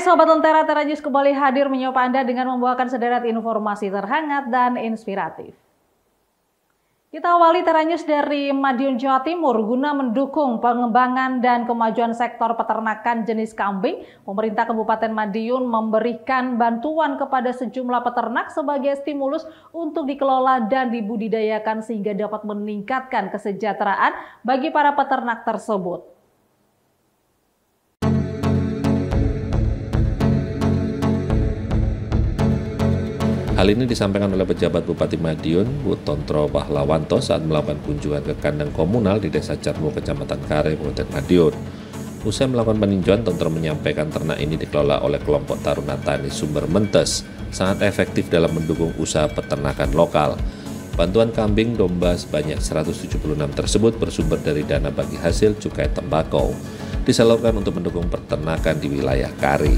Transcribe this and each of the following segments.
Sobat Lentera, Tera News kembali hadir menyapa Anda dengan membawakan sederet informasi terhangat dan inspiratif. Kita awali Tera News dari Madiun, Jawa Timur. Guna mendukung pengembangan dan kemajuan sektor peternakan jenis kambing, pemerintah Kabupaten Madiun memberikan bantuan kepada sejumlah peternak sebagai stimulus untuk dikelola dan dibudidayakan sehingga dapat meningkatkan kesejahteraan bagi para peternak tersebut. Hal ini disampaikan oleh pejabat Bupati Madiun, Bu Tontro Pahlawanto saat melakukan kunjungan ke kandang komunal di Desa Carmo, Kecamatan Kare, Kabupaten Madiun. Usai melakukan peninjauan, Tontro menyampaikan ternak ini dikelola oleh kelompok Taruna Tani Sumber Mentes, sangat efektif dalam mendukung usaha peternakan lokal. Bantuan kambing domba sebanyak 176 tersebut bersumber dari dana bagi hasil cukai tembakau, disalurkan untuk mendukung peternakan di wilayah Kari.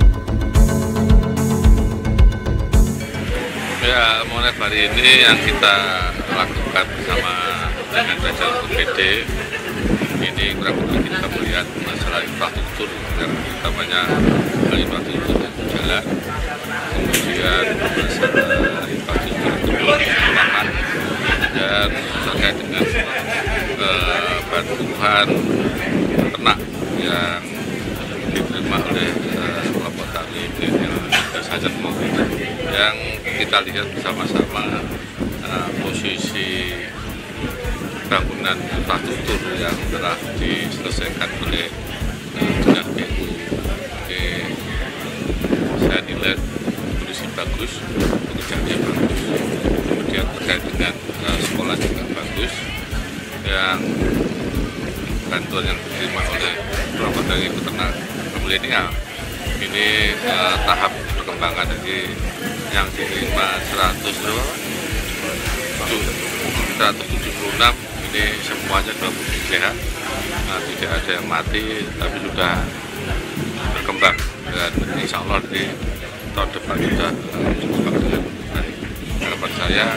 Ya, mulai hari ini yang kita lakukan bersama dengan jajaran BPD ini kurang lebih kita melihat masalah infrastruktur, yang kita banyak infrastruktur yang jalan, kemudian masalah infrastruktur perumahan dan terkait dengan bantuan ternak yang diterima oleh kelompok tani yang saja pemerintah, yang kita lihat bersama-sama posisi bangunan infrastruktur yang telah diselesaikan oleh Dinas PU. Saya nilai kondisi bagus, pekerjaannya bagus, kemudian terkait dengan sekolah juga bagus, yang bantuan yang diterima oleh kelompok dari peternak milenial ini tahap perkembangan dari yang diterima 176 ini semuanya dalam kondisi sehat, tidak ada yang mati tapi sudah berkembang, dan insya Allah di tahun depan sudah berkembang dengan baik. Harapan saya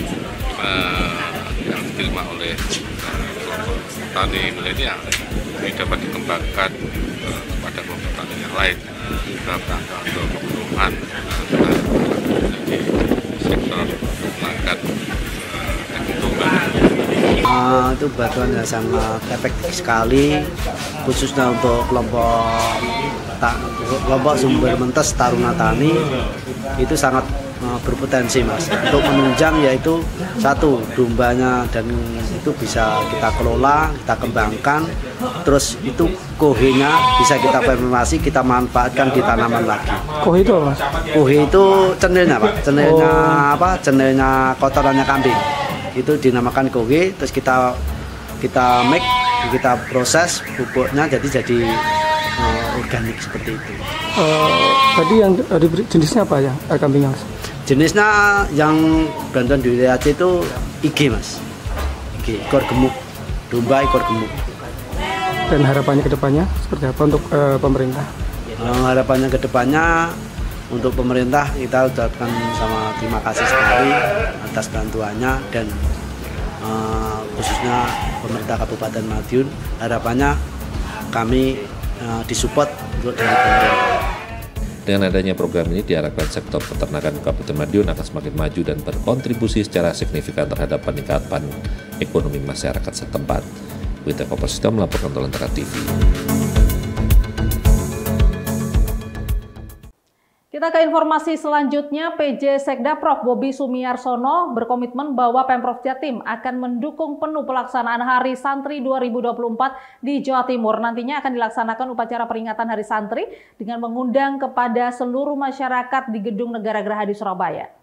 yang diterima oleh kelompok tani milenial ini dapat dikembangkan kepada kelompok tani yang lain dalam rangka untuk pemenuhan di sektor peternakan itu bantuan yang sangat efektif sekali, khususnya untuk kelompok Sumber Mentes Taruna Tani itu sangat berpotensi, Mas, untuk menunjang, yaitu satu, dombanya, dan itu bisa kita kelola, kita kembangkan, terus itu kohenya bisa kita fermentasi, kita manfaatkan di tanaman lagi. Kohe itu apa, Mas? Kohe itu cenilnya, Pak, cenilnya kotorannya kambing, itu dinamakan kohe. Terus kita make, kita proses pupuknya jadi organik seperti itu. Tadi yang diberi jenisnya apa ya kambingnya, Mas? Jenisnya yang bantuan di wilayah Aceh itu IG, Mas. IG, ekor gemuk, domba ekor gemuk. Dan harapannya ke depannya seperti apa untuk pemerintah? Harapannya ke depannya untuk pemerintah, kita ucapkan sama terima kasih sekali atas bantuannya, dan khususnya pemerintah Kabupaten Madiun, harapannya kami disupport untuk dari pemerintah. Dengan adanya program ini diharapkan sektor peternakan Kabupaten Madiun akan semakin maju dan berkontribusi secara signifikan terhadap peningkatan ekonomi masyarakat setempat. Wita Koposito melaporkan untuk Lentera TV. Kita ke informasi selanjutnya. PJ Sekda Prof. Bobi Sumiarsono berkomitmen bahwa Pemprov Jatim akan mendukung penuh pelaksanaan Hari Santri 2024 di Jawa Timur. Nantinya akan dilaksanakan upacara peringatan Hari Santri dengan mengundang kepada seluruh masyarakat di Gedung Negara Gerahadi Surabaya.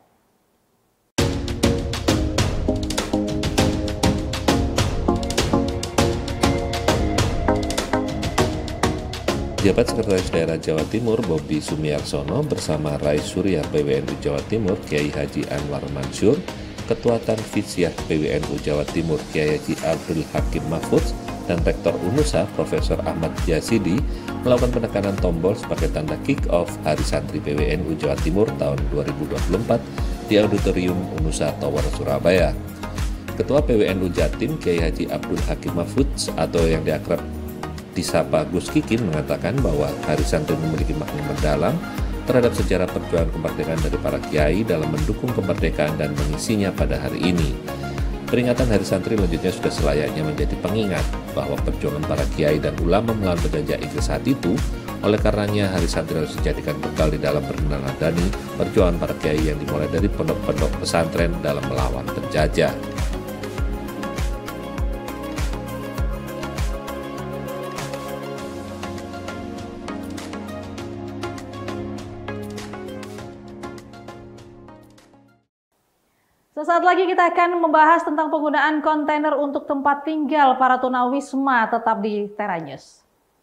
Jabat Sekretaris Daerah Jawa Timur Bobi Sumiarsono bersama Rais Surya PWNU Jawa Timur Kiai Haji Anwar Mansur, Ketua Tanfiziah PWNU Jawa Timur Kiai Haji Abdul Hakim Mahfudz, dan Rektor UNUSA Profesor Ahmad Yazidi melakukan penekanan tombol sebagai tanda kick-off Hari Santri PWNU Jawa Timur tahun 2024 di Auditorium UNUSA Tower Surabaya. Ketua PWNU Jatim Kiai Haji Abdul Hakim Mahfudz atau yang diakrab disapa Gus Kikin mengatakan bahwa Hari Santri memiliki makna mendalam terhadap sejarah perjuangan kemerdekaan dari para kiai dalam mendukung kemerdekaan dan mengisinya pada hari ini. Peringatan Hari Santri selanjutnya sudah selayaknya menjadi pengingat bahwa perjuangan para kiai dan ulama melawan penjajah Inggris saat itu. Oleh karenanya, Hari Santri harus dijadikan bekal di dalam meneladani perjuangan para kiai yang dimulai dari pondok-pondok pesantren dalam melawan penjajah. Sesaat lagi kita akan membahas tentang penggunaan kontainer untuk tempat tinggal para tunawisma, tetap di Tera News.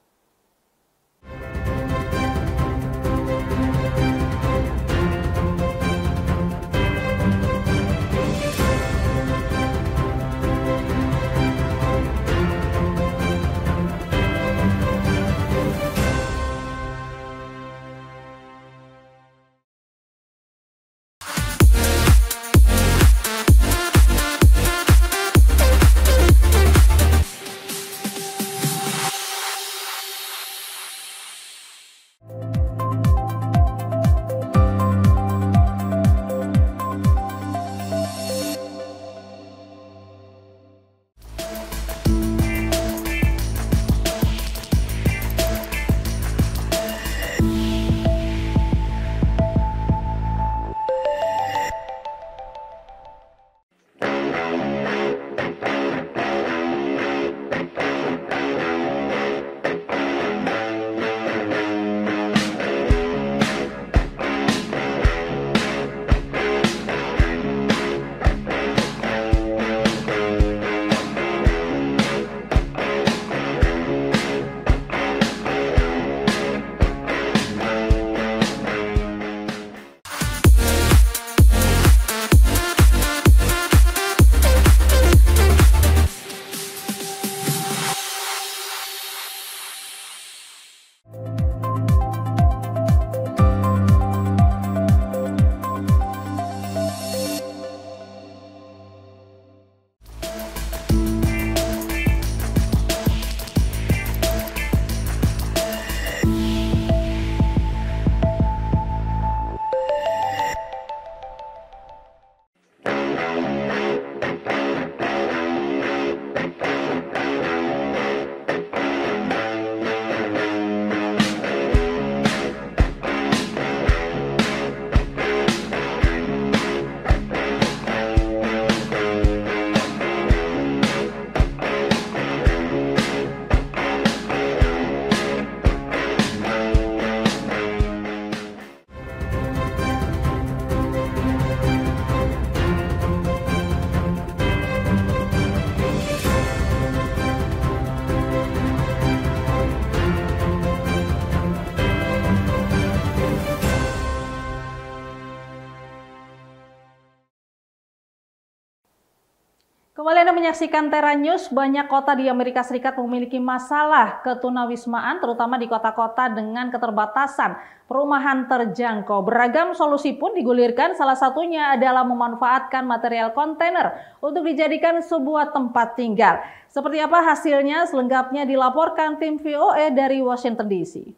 Kembali Anda menyaksikan Tera News. Banyak kota di Amerika Serikat memiliki masalah ketunawismaan, terutama di kota-kota dengan keterbatasan perumahan terjangkau. Beragam solusi pun digulirkan, salah satunya adalah memanfaatkan material kontainer untuk dijadikan sebuah tempat tinggal. Seperti apa hasilnya? Selengkapnya dilaporkan tim VOA dari Washington DC.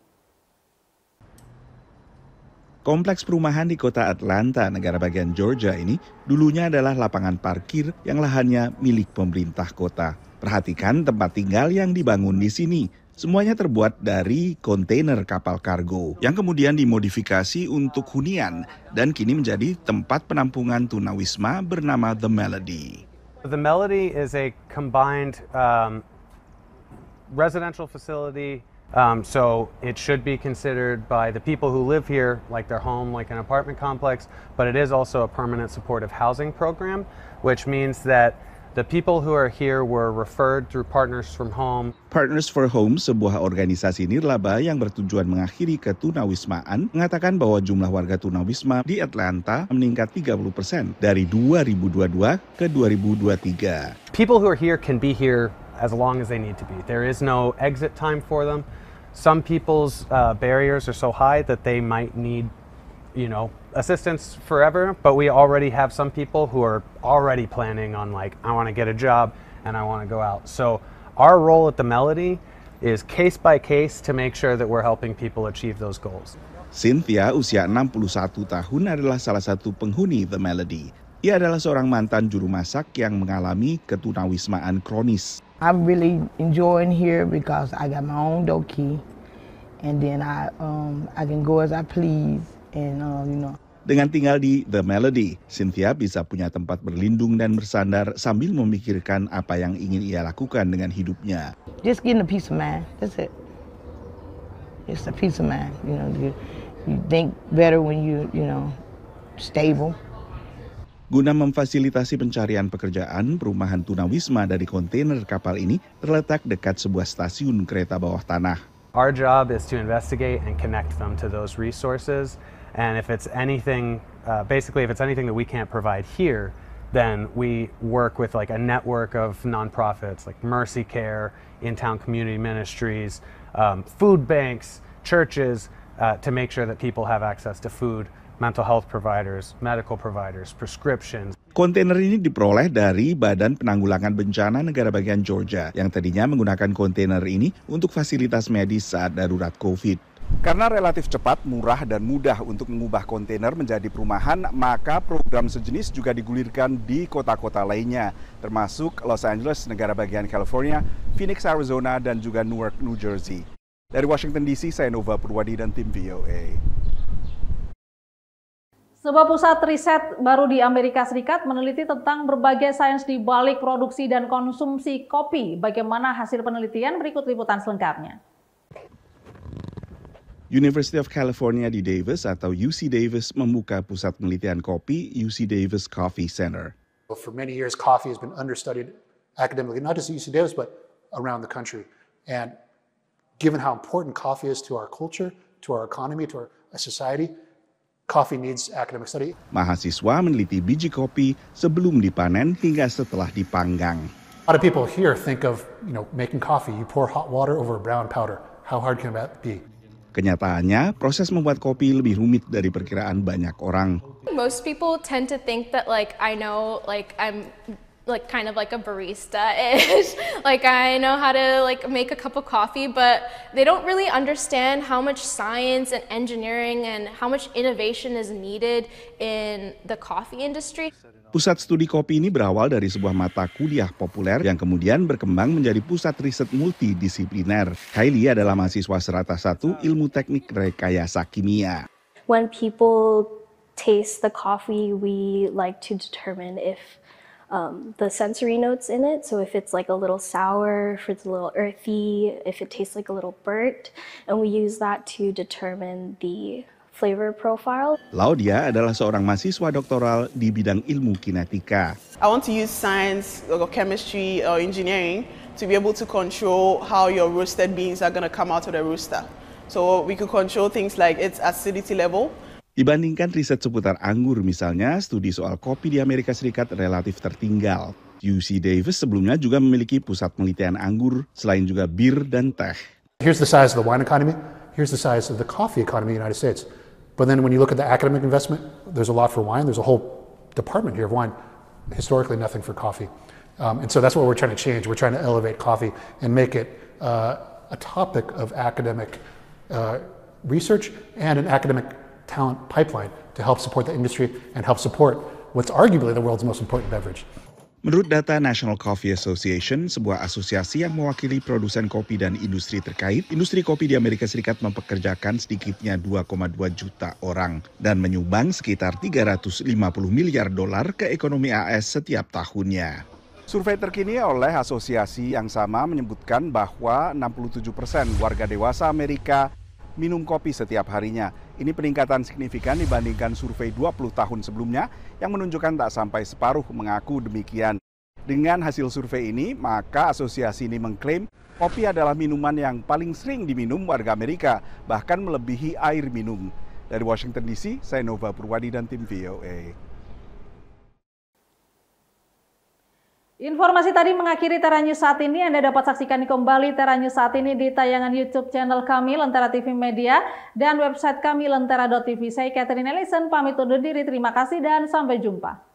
Kompleks perumahan di kota Atlanta, negara bagian Georgia ini dulunya adalah lapangan parkir yang lahannya milik pemerintah kota. Perhatikan tempat tinggal yang dibangun di sini. Semuanya terbuat dari kontainer kapal kargo yang kemudian dimodifikasi untuk hunian dan kini menjadi tempat penampungan tunawisma bernama The Melody. The Melody is a combined residential facility. So it should be considered by the people who live here like their home, like an apartment complex, but it is also a permanent supportive housing program, which means that the people who are here were referred through Partners for Home. Partners for Home, sebuah organisasi nirlaba yang bertujuan mengakhiri ketunawismaan, mengatakan bahwa jumlah warga tunawisma di Atlanta meningkat 30% dari 2022 ke 2023. People who are here can be here as long as they need to be. There is no exit time for them. Some people's barriers are so high that they might need, assistance forever, but we already have some people who are already planning on I want to get a job and I want to go out. So our role at the Melody is case by case to make sure that we're helping people achieve those goals. Cynthia, usia 61 tahun, adalah salah satu penghuni The Melody. Ia adalah seorang mantan juru masak yang mengalami ketunawismaan kronis. I'm really enjoying here because I got my own door key, and then I can go as I please, and Dengan tinggal di The Melody, Cynthia bisa punya tempat berlindung dan bersandar sambil memikirkan apa yang ingin ia lakukan dengan hidupnya. Just getting a peace of mind. That's it. It's a peace of mind. You think better when you stable. Guna memfasilitasi pencarian pekerjaan, perumahan tunawisma dari kontainer kapal ini terletak dekat sebuah stasiun kereta bawah tanah. Our job is to investigate and connect them to those resources. And if it's anything, basically if it's anything that we can't provide here, then we work with like a network of nonprofits like Mercy Care, In-Town Community Ministries, food banks, churches, to make sure that people have access to food, mental health providers, medical providers, prescriptions. Kontainer ini diperoleh dari Badan Penanggulangan Bencana Negara Bagian Georgia yang tadinya menggunakan kontainer ini untuk fasilitas medis saat darurat COVID. Karena relatif cepat, murah, dan mudah untuk mengubah kontainer menjadi perumahan, maka program sejenis juga digulirkan di kota-kota lainnya, termasuk Los Angeles, negara bagian California, Phoenix, Arizona, dan juga Newark, New Jersey. Dari Washington DC, saya Nova Purwadi dan tim VOA. Sebuah pusat riset baru di Amerika Serikat meneliti tentang berbagai sains di balik produksi dan konsumsi kopi. Bagaimana hasil penelitian? Berikut liputan selengkapnya. University of California di Davis atau UC Davis membuka pusat penelitian kopi UC Davis Coffee Center. For many years, coffee has been understudied academically, not just at UC Davis, but around the country. And given how important coffee is to our culture, to our economy, to our society, coffee needs academic study. Mahasiswa meneliti biji kopi sebelum dipanen hingga setelah dipanggang. A lot of people here think of, making coffee. You pour hot water over a brown powder. How hard can that be? Kenyataannya, proses membuat kopi lebih rumit dari perkiraan banyak orang. Most people tend to think that I'm kind of like a barista-ish. I know how to make a cup of coffee, but they don't really understand how much science and engineering and how much innovation is needed in the coffee industry. Pusat studi kopi ini berawal dari sebuah mata kuliah populer yang kemudian berkembang menjadi pusat riset multidisipliner. Kylie adalah mahasiswa serata 1 ilmu teknik rekayasa kimia. When people taste the coffee, we like to determine if the sensory notes in it. So if it's a little sour, if it's a little earthy, if it tastes like a little burnt, and we use that to determine the flavor profile. Laudia adalah seorang mahasiswa doktoral di bidang ilmu kinetika. I want to use science or chemistry or engineering to be able to control how your roasted beans are going to come out of the roaster. So we could control things like its acidity level. Dibandingkan riset seputar anggur misalnya, studi soal kopi di Amerika Serikat relatif tertinggal. UC Davis sebelumnya juga memiliki pusat penelitian anggur selain juga bir dan teh. Here's the size of the wine economy. Here's the size of the coffee economy in the United States. But then when you look at the academic investment, there's a lot for wine. There's a whole department here of wine. Historically, nothing for coffee. And so that's what we're trying to change. We're trying to elevate coffee and make it a topic of academic research and an academic talent pipeline to help support the industry and help support what's arguably the world's most important beverage. Menurut data National Coffee Association, sebuah asosiasi yang mewakili produsen kopi dan industri terkait, industri kopi di Amerika Serikat mempekerjakan sedikitnya 2,2 juta orang dan menyumbang sekitar $350 miliar ke ekonomi AS setiap tahunnya. Survei terkini oleh asosiasi yang sama menyebutkan bahwa 67% warga dewasa Amerika minum kopi setiap harinya. Ini peningkatan signifikan dibandingkan survei 20 tahun sebelumnya yang menunjukkan tak sampai separuh mengaku demikian. Dengan hasil survei ini, maka asosiasi ini mengklaim kopi adalah minuman yang paling sering diminum warga Amerika, bahkan melebihi air minum. Dari Washington DC, saya Nova Purwadi dan tim VOA. Informasi tadi mengakhiri Tera News saat ini. Anda dapat saksikan kembali Tera News saat ini di tayangan YouTube channel kami Lentera TV Media dan website kami lentera.tv. Saya Catherine Ellison pamit undur diri. Terima kasih dan sampai jumpa.